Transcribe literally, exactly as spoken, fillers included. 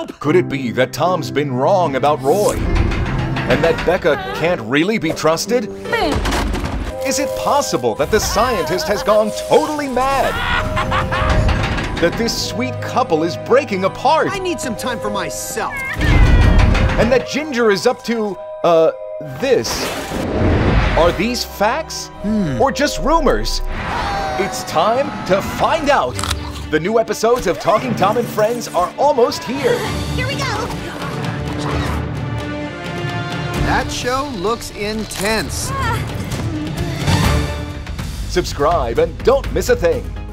help! Could it be that Tom's been wrong about Roy? And that Becca can't really be trusted? Is it possible that the scientist has gone totally mad? That this sweet couple is breaking apart? I need some time for myself. And that Ginger is up to, uh, this. Are these facts? Hmm. Or just rumors? It's time to find out. The new episodes of Talking Tom and Friends are almost here. Here we go. That show looks intense. Subscribe and don't miss a thing.